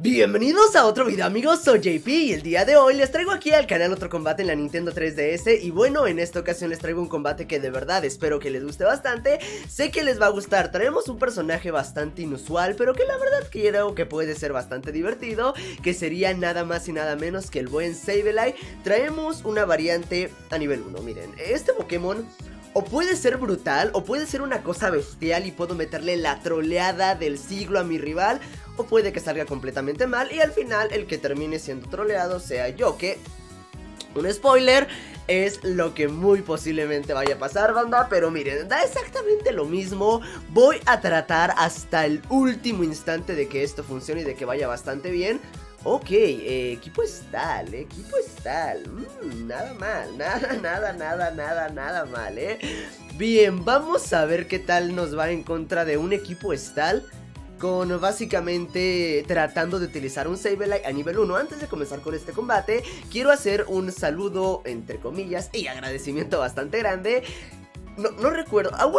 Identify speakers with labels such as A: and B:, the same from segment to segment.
A: Bienvenidos a otro video, amigos, soy JP y el día de hoy les traigo aquí al canal otro combate en la Nintendo 3DS. Y bueno, en esta ocasión les traigo un combate que de verdad espero que les guste bastante. Sé que les va a gustar, traemos un personaje bastante inusual, pero que la verdad creo que puede ser bastante divertido, que sería nada más y nada menos que el buen Sableye. Traemos una variante a nivel 1, miren, este Pokémon o puede ser brutal, o puede ser una cosa bestial y puedo meterle la troleada del siglo a mi rival, o puede que salga completamente mal y al final el que termine siendo troleado sea yo, que, un spoiler, es lo que muy posiblemente vaya a pasar, banda. Pero miren, da exactamente lo mismo. Voy a tratar hasta el último instante de que esto funcione y de que vaya bastante bien. Ok, equipo Estal, nada mal, nada mal, Bien, vamos a ver qué tal nos va en contra de un equipo Estal, con básicamente tratando de utilizar un Sableye a nivel 1. Antes de comenzar con este combate, quiero hacer un saludo, entre comillas, y agradecimiento bastante grande. No recuerdo, hubo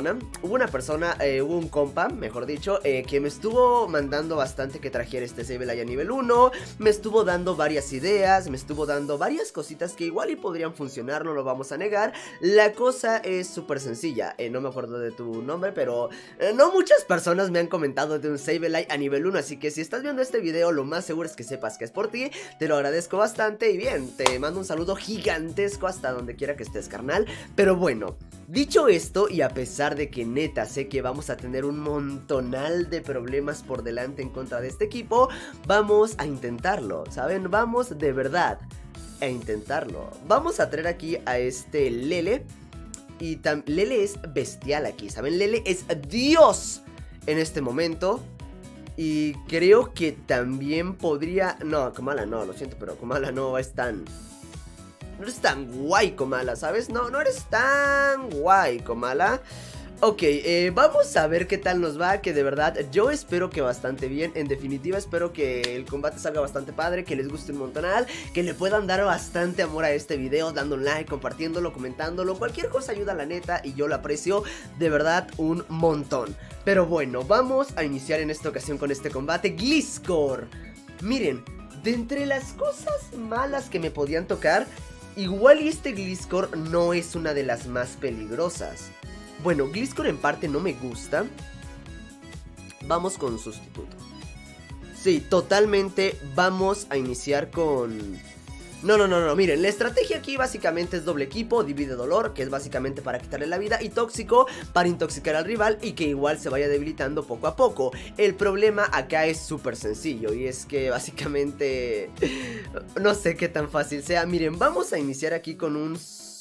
A: un compa, mejor dicho, que me estuvo mandando bastante que trajera este Sableye a nivel 1. Me estuvo dando varias ideas, me estuvo dando varias cositas que igual y podrían funcionar, no lo vamos a negar. La cosa es súper sencilla, no me acuerdo de tu nombre, pero no muchas personas me han comentado de un Sableye a nivel 1. Así que si estás viendo este video, lo más seguro es que sepas que es por ti. Te lo agradezco bastante y bien, te mando un saludo gigantesco hasta donde quiera que estés, carnal. Pero bueno, dicho esto, y a pesar de que neta sé que vamos a tener un montonal de problemas por delante en contra de este equipo, vamos a intentarlo, ¿saben? Vamos de verdad a intentarlo. Vamos a traer aquí a este Lele. Y Lele es bestial aquí, ¿saben? Lele es Dios en este momento. Y creo que también podría... No, Komala no, lo siento, pero Komala no es tan... No eres tan guay, Komala, ¿sabes? No eres tan guay, Komala. Ok, vamos a ver qué tal nos va, que de verdad yo espero que bastante bien. En definitiva espero que el combate salga bastante padre, que les guste un montonal, que le puedan dar bastante amor a este video, dando un like, compartiéndolo, comentándolo. Cualquier cosa ayuda, la neta, y yo lo aprecio de verdad un montón. Pero bueno, vamos a iniciar en esta ocasión con este combate. Gliscor. Miren, de entre las cosas malas que me podían tocar, igual y este Gliscor no es una de las más peligrosas. Bueno, Gliscor en parte no me gusta. Vamos con sustituto. Sí, totalmente vamos a iniciar con... No, miren, la estrategia aquí básicamente es doble equipo, divide dolor, que es básicamente para quitarle la vida, y tóxico para intoxicar al rival y que igual se vaya debilitando poco a poco. El problema acá es súper sencillo y es que básicamente no sé qué tan fácil sea. Miren, vamos a iniciar aquí con un...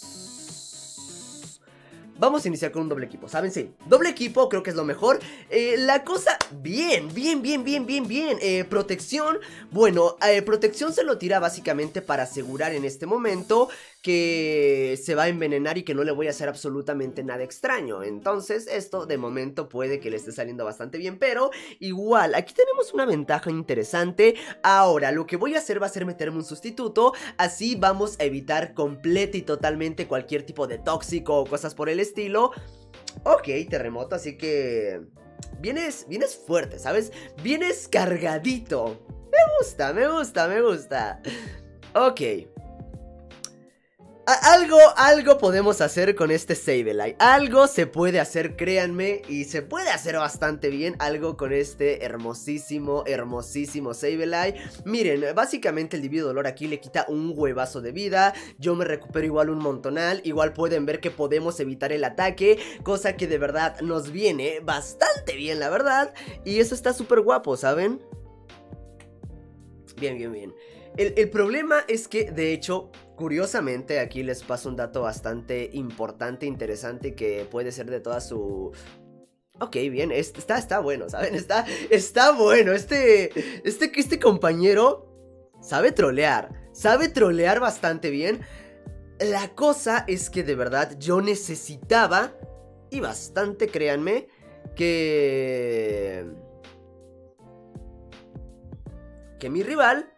A: Vamos a iniciar con un doble equipo, ¿saben? Sí, doble equipo creo que es lo mejor. La cosa, bien. Protección, bueno, protección se lo tira básicamente para asegurar en este momento que se va a envenenar y que no le voy a hacer absolutamente nada extraño. Entonces esto de momento puede que le esté saliendo bastante bien, pero igual, aquí tenemos una ventaja interesante. Ahora, lo que voy a hacer va a ser meterme un sustituto, así vamos a evitar completa y totalmente cualquier tipo de tóxico o cosas por el estilo. Ok, terremoto, así que... Vienes fuerte, ¿sabes? Vienes cargadito. Me gusta. Ok. Algo podemos hacer con este Sableye. Algo se puede hacer, créanme, y se puede hacer bastante bien. Algo con este hermosísimo Sableye. Miren, básicamente el divide dolor aquí le quita un huevazo de vida. Yo me recupero igual un montonal. Igual pueden ver que podemos evitar el ataque, cosa que de verdad nos viene bastante bien, la verdad. Y eso está súper guapo, ¿saben? Bien. El problema es que, de hecho, curiosamente, aquí les paso un dato bastante importante, interesante, que puede ser de toda su... Ok, bien, está bueno, ¿saben? Está bueno, este compañero sabe trolear bastante bien. La cosa es que de verdad yo necesitaba, y bastante, créanme, que mi rival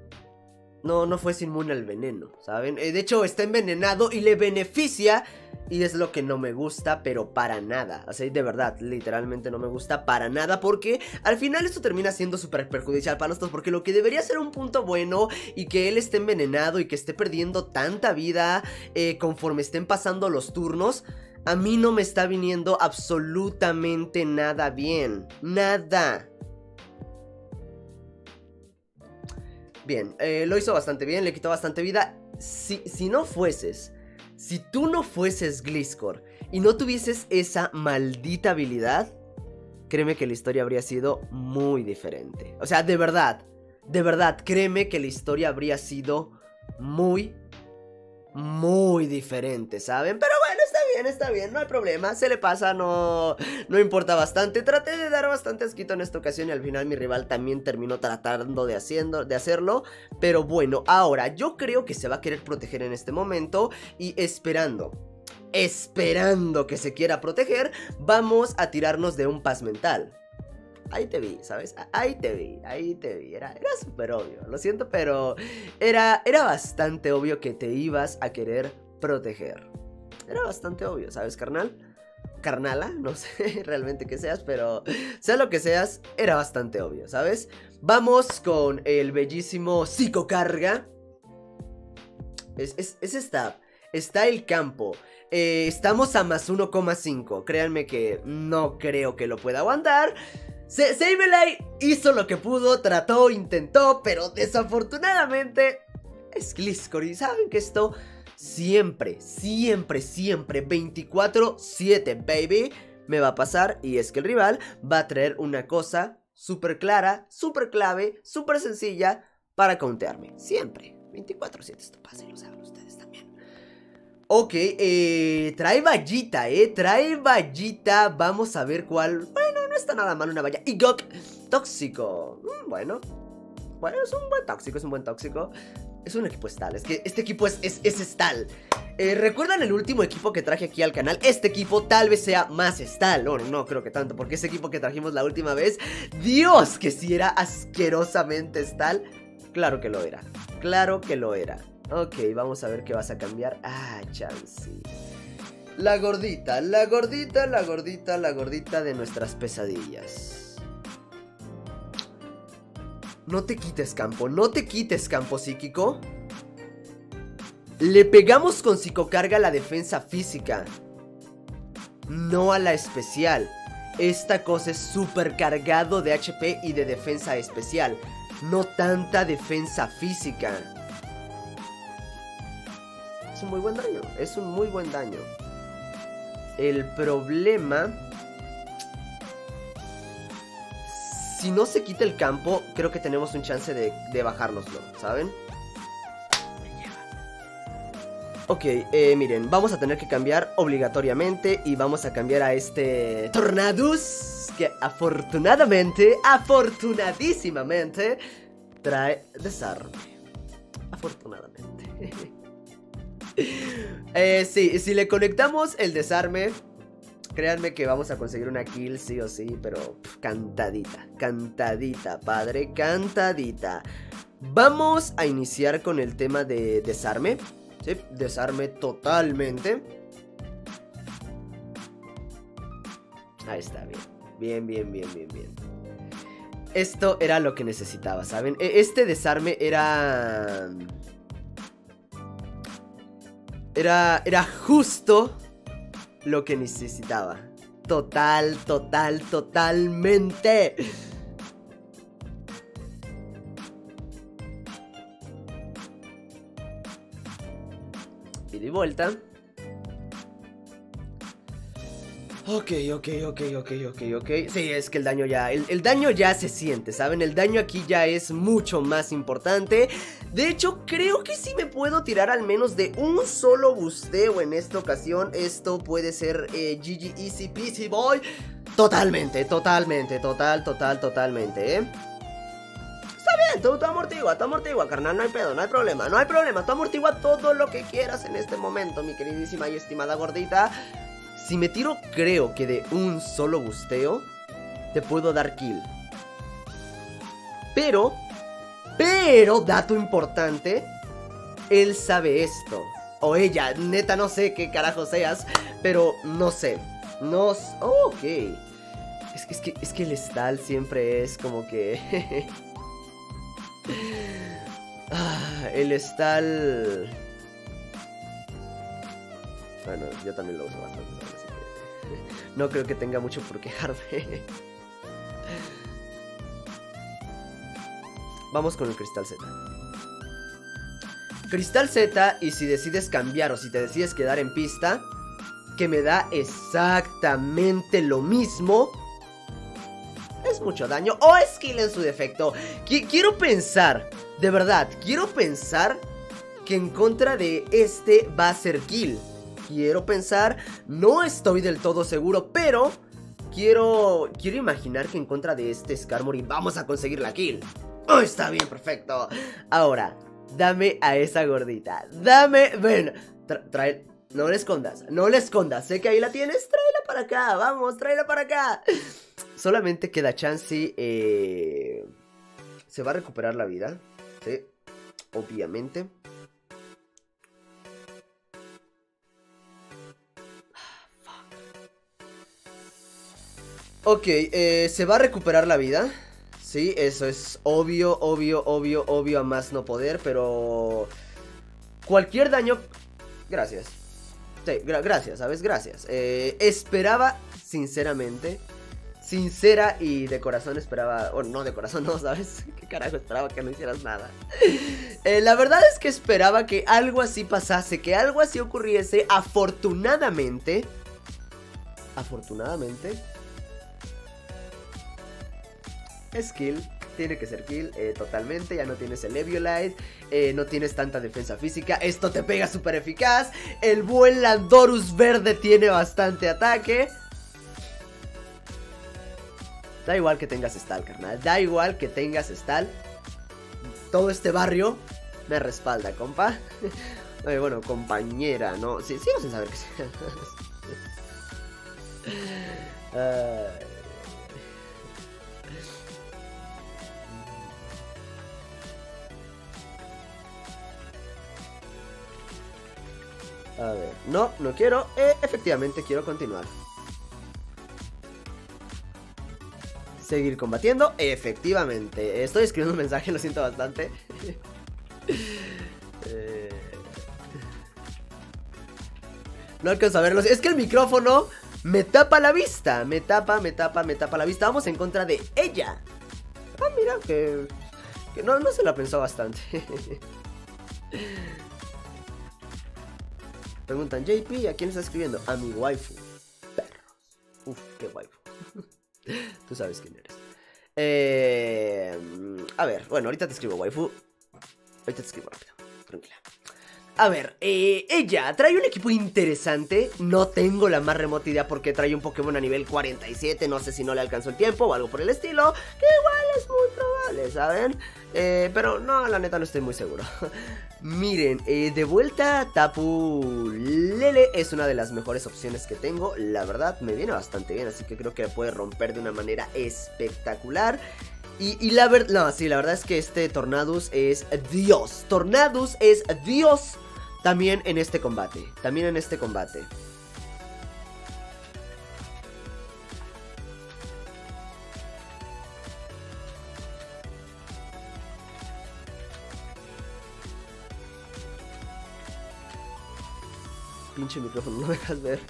A: no fuese inmune al veneno, ¿saben? De hecho está envenenado y le beneficia Y es lo que no me gusta, pero para nada. O sea, de verdad, literalmente no me gusta para nada. Porque al final esto termina siendo súper perjudicial para nosotros. Porque lo que debería ser un punto bueno y que él esté envenenado y que esté perdiendo tanta vida conforme estén pasando los turnos, a mí no me está viniendo absolutamente nada bien. Nada. Bien, lo hizo bastante bien, le quitó bastante vida. Si tú no fueses Gliscor y no tuvieses esa maldita habilidad, créeme que la historia habría sido muy diferente. O sea, de verdad, créeme que la historia habría sido muy diferente, ¿saben? Pero bueno, está bien, no hay problema, se le pasa, no importa bastante. Traté de dar bastante asquito en esta ocasión y al final mi rival también terminó tratando de hacerlo. Pero bueno, ahora yo creo que se va a querer proteger en este momento y esperando que se quiera proteger, vamos a tirarnos de un paz mental. Ahí te vi, ¿sabes? Ahí te vi. Era súper obvio, lo siento, pero era bastante obvio que te ibas a querer proteger. Era bastante obvio, ¿sabes, carnal? Carnala, no sé realmente qué seas, pero sea lo que seas, era bastante obvio, ¿sabes? Vamos con el bellísimo psicocarga. Es stab. Está el campo. Estamos a más 1,5. Créanme que no creo que lo pueda aguantar. Sableye hizo lo que pudo, trató, intentó, pero desafortunadamente es Gliscor. Y saben que esto siempre 24/7, baby, me va a pasar. Y es que el rival va a traer una cosa súper clara, súper clave, súper sencilla para countearme. Siempre, 24/7, esto pasa y lo saben ustedes también. Ok, trae vallita, trae vallita. Vamos a ver cuál. Bueno, no está nada mal una valla. Y Gok, tóxico. Bueno, es un buen tóxico, Es un equipo Stal, es que este equipo es Stal. ¿Recuerdan el último equipo que traje aquí al canal? Este equipo tal vez sea más Stal. No creo que tanto, porque ese equipo que trajimos la última vez, Dios, que si era asquerosamente Stal. Claro que lo era. Ok, vamos a ver qué vas a cambiar. Chansey. La gordita de nuestras pesadillas. No te quites campo psíquico. Le pegamos con psicocarga a la defensa física, no a la especial. Esta cosa es súper cargado de HP y de defensa especial, no tanta defensa física. Es un muy buen daño. El problema, si no se quita el campo, creo que tenemos un chance de bajárnoslo, ¿saben? Ok, miren, vamos a tener que cambiar obligatoriamente. Y vamos a cambiar a este Tornadus, que afortunadísimamente trae desarme. Afortunadamente. Si le conectamos el desarme, créanme que vamos a conseguir una kill sí o sí. Pero cantadita, padre, cantadita. Vamos a iniciar con el tema de desarme. Sí, desarme totalmente. Ahí está, bien. Esto era lo que necesitaba, ¿saben? Este desarme era justo lo que necesitaba. Totalmente. Y de vuelta. Ok. Sí, es que el daño ya... El daño ya se siente, ¿saben? El daño aquí ya es mucho más importante. De hecho, creo que sí me puedo tirar al menos de un solo busteo en esta ocasión. Esto puede ser GG easy peasy boy. Totalmente, Está bien, tú amortigua, carnal, no hay pedo, no hay problema. Tú amortigua todo lo que quieras en este momento, mi queridísima y estimada gordita. Si me tiro, creo que de un solo busteo te puedo dar kill. Pero, dato importante, él sabe esto. O ella, neta no sé qué carajo seas, pero no sé. No... Oh, ok. Es que el Stal siempre es como que... el Stal... Bueno, yo también lo uso bastante, ¿sabes? Así que no creo que tenga mucho por quejarme. Vamos con el Cristal Z. Cristal Z, y si decides cambiar o si te decides quedar en pista, que me da exactamente lo mismo, es mucho daño o skill en su defecto. Quiero pensar, de verdad, quiero pensar que en contra de este va a ser kill. Quiero pensar, no estoy del todo seguro, pero quiero imaginar que en contra de este Skarmory vamos a conseguir la kill. Oh, está bien, perfecto. Ahora, dame a esa gordita. Dame, ven, trae, no le escondas, no le escondas. Sé que ahí la tienes, tráela para acá, vamos, tráela para acá. Solamente queda Chansey. Se va a recuperar la vida, sí, obviamente. Ok, se va a recuperar la vida. Sí, eso es obvio, obvio a más no poder, pero... Cualquier daño... Gracias. Sí, gracias, ¿sabes? Gracias. Esperaba, sinceramente... Sincera y de corazón esperaba... O no, de corazón no, ¿sabes? ¿Qué carajo? Esperaba que no hicieras nada. La verdad es que esperaba que algo así pasase, que algo así ocurriese. Afortunadamente... Es kill, tiene que ser kill, totalmente. Ya no tienes el Eviolite, no tienes tanta defensa física. Esto te pega súper eficaz. El buen Landorus verde tiene bastante ataque. Da igual que tengas Stal, carnal, da igual que tengas Stal. Todo este barrio me respalda, compa. Bueno, compañera, ¿no? Sí, sigo sin saber qué sea. A ver, no quiero, efectivamente quiero continuar. Seguir combatiendo, efectivamente. Estoy escribiendo un mensaje, lo siento bastante. No alcanzo a verlos, es que el micrófono me tapa la vista. Me tapa la vista. Vamos en contra de ella. Ah, mira, que no se la pensó bastante. Preguntan, JP, ¿a quién está escribiendo? A mi waifu. Perros. Uf, qué waifu. Tú sabes quién eres. A ver, bueno, ahorita te escribo, waifu. Ahorita te escribo rápido, tranquila. A ver, ella trae un equipo interesante. No tengo la más remota idea porque trae un Pokémon a nivel 47. No sé si no le alcanzó el tiempo o algo por el estilo, que igual es muy probable, ¿saben? Pero no, la neta no estoy muy seguro. Miren, de vuelta Tapu Lele es una de las mejores opciones que tengo. La verdad me viene bastante bien, así que creo que puede romper de una manera espectacular. Y la verdad, no, sí, la verdad es que este Tornadus es Dios. Tornadus es Dios también en este combate. Pinche micrófono, no me dejas ver.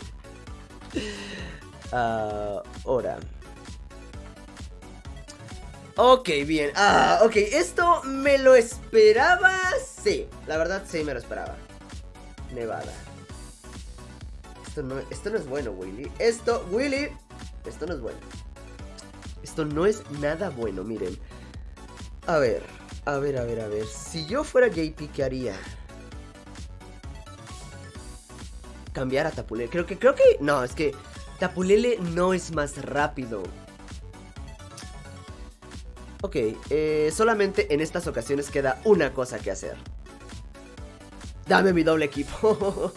A: Ahora. Ok, bien. Ok, esto me lo esperaba. Sí, la verdad sí me lo esperaba. Nevada. Esto no es bueno, Willy. Esto no es bueno. Esto no es nada bueno, miren. A ver. Si yo fuera JP, ¿qué haría? Cambiar a Tapu Lele. Creo que... No, es que Tapu Lele no es más rápido. Ok, solamente en estas ocasiones queda una cosa que hacer. Dame mi doble equipo.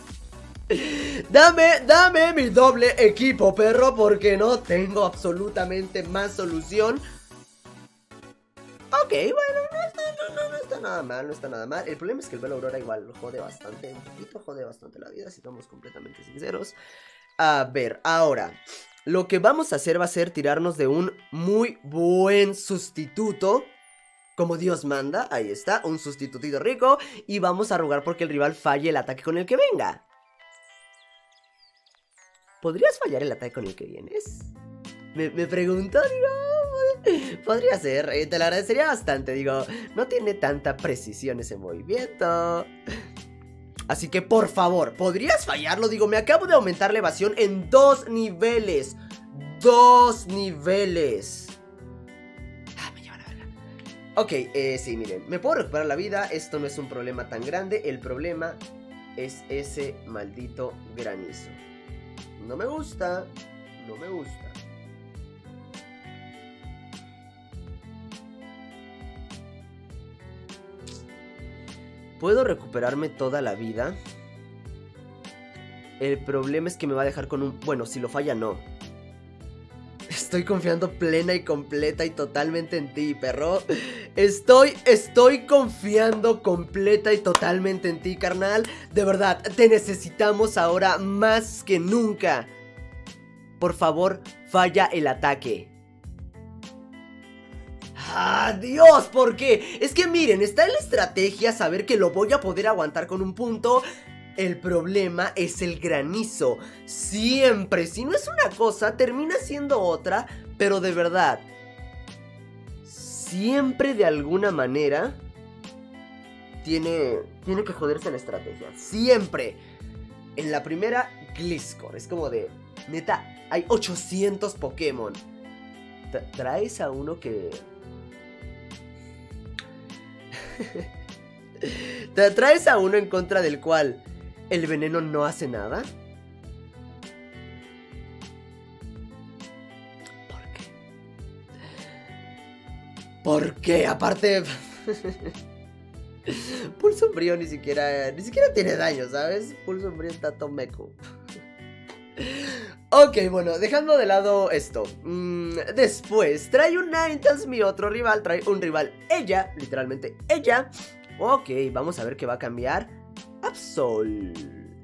A: Dame mi doble equipo, perro, porque no tengo absolutamente más solución. Ok, bueno, no está nada mal, no está nada mal. El problema es que el Velo Aurora igual jode bastante, un poquito jode bastante la vida, si somos completamente sinceros. A ver, ahora, lo que vamos a hacer va a ser tirarnos de un muy buen sustituto. Como Dios manda, ahí está, un sustitutito rico. Y vamos a rogar porque el rival falle el ataque con el que venga. ¿Podrías fallar el ataque con el que vienes? Me pregunto, digo, podría ser, te lo agradecería bastante, digo, no tiene tanta precisión ese movimiento. Así que por favor, ¿podrías fallarlo? Digo, me acabo de aumentar la evasión en 2 niveles. 2 niveles. Me lleva la verga. Ok, sí, miren, me puedo recuperar la vida, esto no es un problema tan grande. El problema es ese maldito granizo. No me gusta, no me gusta. Puedo recuperarme toda la vida. El problema es que me va a dejar con un... Bueno, si lo falla, no. Estoy confiando plena y completa y totalmente en ti, perro. Estoy confiando completa y totalmente en ti, carnal. De verdad, te necesitamos ahora más que nunca. Por favor, falla el ataque. ¡Ah, Dios! ¿Por qué? Es que miren, está en la estrategia saber que lo voy a poder aguantar con un punto. El problema es el granizo. Siempre, si no es una cosa, termina siendo otra. Pero de verdad, siempre de alguna manera tiene que joderse la estrategia. Siempre. En la primera, Gliscor. Es como de, neta, hay 800 Pokémon. Traes a uno que... ¿Te traes a uno en contra del cual el veneno no hace nada? ¿Por qué? ¿Por qué? Aparte... Pulso Umbrío ni siquiera tiene daño, ¿sabes? Pulso Umbrío está tomeco. Ok, bueno, dejando de lado esto. Después, trae un Ninetales, mi otro rival. Trae un rival, ella, literalmente ella. Ok, vamos a ver qué va a cambiar. Absol.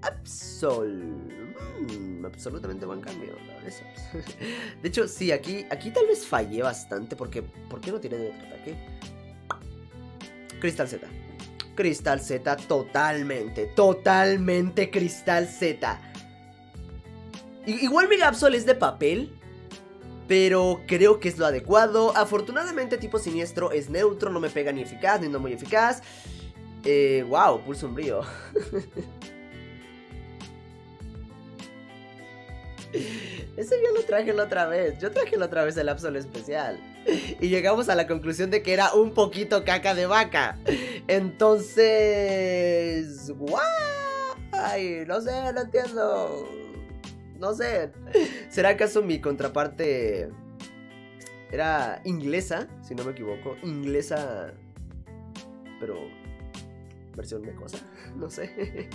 A: Absolutamente buen cambio, ¿no? De hecho, sí, aquí tal vez fallé bastante. Porque, ¿por qué no tiré de otro ataque? Cristal Z. Cristal Z, totalmente Cristal Z. Igual mi Absol es de papel, pero creo que es lo adecuado. Afortunadamente tipo siniestro es neutro, no me pega ni eficaz, ni no muy eficaz. Wow, Pulso Umbrío. Ese yo lo traje la otra vez. Yo traje la otra vez el Absol especial. Y llegamos a la conclusión de que era un poquito caca de vaca. Entonces... ¡Guay! No sé, no entiendo. No sé. ¿Será acaso mi contraparte era inglesa? Si no me equivoco. Inglesa, pero versión de cosa. No sé.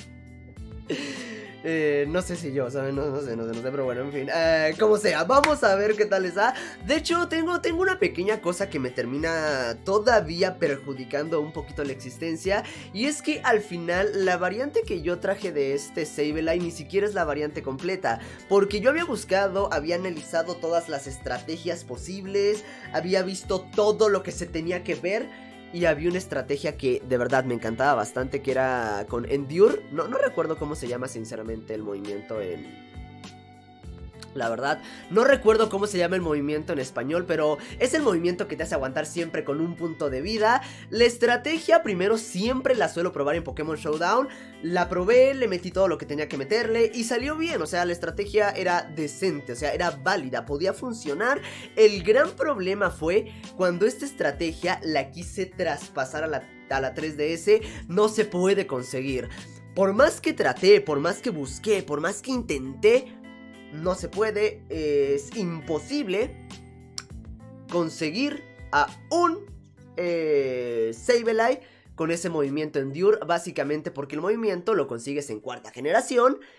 A: No sé si yo, ¿saben? No sé, pero bueno, en fin, como sea, vamos a ver qué tal está. De hecho, tengo una pequeña cosa que me termina todavía perjudicando un poquito la existencia. Y es que al final, la variante que yo traje de este Sableye ni siquiera es la variante completa. Porque yo había buscado, había analizado todas las estrategias posibles, había visto todo lo que se tenía que ver. Y había una estrategia que de verdad me encantaba bastante, que era con Endure. No recuerdo cómo se llama sinceramente el movimiento en... La verdad, no recuerdo cómo se llama el movimiento en español, pero es el movimiento que te hace aguantar siempre con un punto de vida. La estrategia primero siempre la suelo probar en Pokémon Showdown. La probé, le metí todo lo que tenía que meterle y salió bien, o sea, la estrategia era decente, o sea, era válida, podía funcionar. El gran problema fue cuando esta estrategia la quise traspasar a la 3DS, no se puede conseguir. Por más que traté, por más que busqué, por más que intenté, no se puede, es imposible conseguir a un Sableye con ese movimiento Endure, básicamente porque el movimiento lo consigues en 4ª generación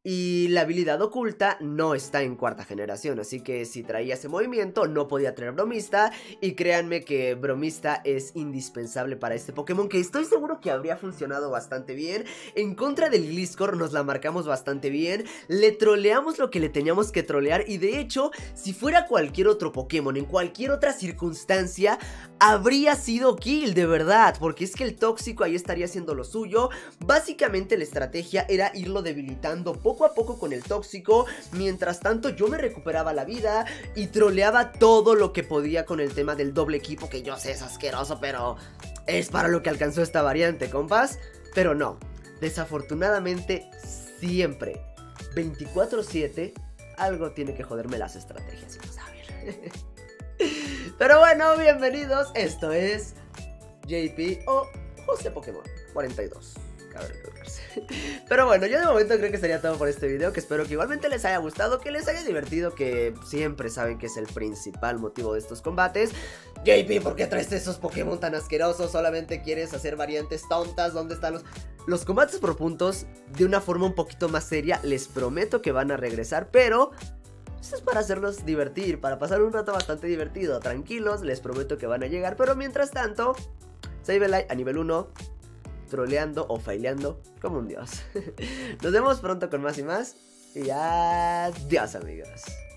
A: Y la habilidad oculta no está en cuarta generación, así que si traía ese movimiento no podía traer bromista. Y créanme que bromista es indispensable para este Pokémon, que estoy seguro que habría funcionado bastante bien. En contra del Gliscor nos la marcamos bastante bien, le troleamos lo que le teníamos que trolear. Y de hecho, si fuera cualquier otro Pokémon, en cualquier otra circunstancia, habría sido kill, de verdad, porque es que el tóxico ahí estaría haciendo lo suyo. Básicamente la estrategia era irlo debilitando poco a poco con el tóxico. Mientras tanto yo me recuperaba la vida y troleaba todo lo que podía con el tema del doble equipo, que yo sé es asqueroso, pero es para lo que alcanzó esta variante, compas. Pero no, desafortunadamente siempre 24/7 algo tiene que joderme las estrategias, si no saben. Pero bueno, bienvenidos, esto es JP o José Pokémon 42. Pero bueno, yo de momento creo que sería todo por este video, que espero que igualmente les haya gustado, que les haya divertido, que siempre saben que es el principal motivo de estos combates. JP, ¿por qué traes esos Pokémon tan asquerosos? ¿Solamente quieres hacer variantes tontas? ¿Dónde están los combates por puntos? De una forma un poquito más seria, les prometo que van a regresar, pero esto es para hacerlos divertir, para pasar un rato bastante divertido. Tranquilos, les prometo que van a llegar, pero mientras tanto, Sableye a nivel 1, troleando o faileando como un dios. Nos vemos pronto con más y más. Y adiós, amigos.